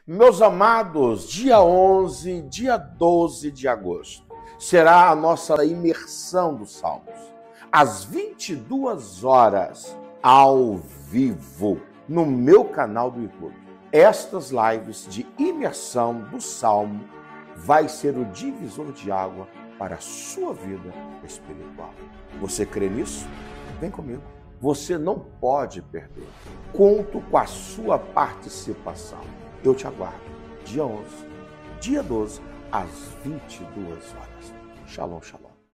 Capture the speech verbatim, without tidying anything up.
Meus amados, dia onze, dia doze de agosto, será a nossa imersão dos Salmos, às vinte e duas horas, ao vivo, no meu canal do YouTube. Estas lives de imersão do Salmo vai ser o divisor de água para a sua vida espiritual. Você crê nisso? Vem comigo. Você não pode perder. Conto com a sua participação. Eu te aguardo. Dia onze, dia doze, às vinte e duas horas. Shalom, shalom.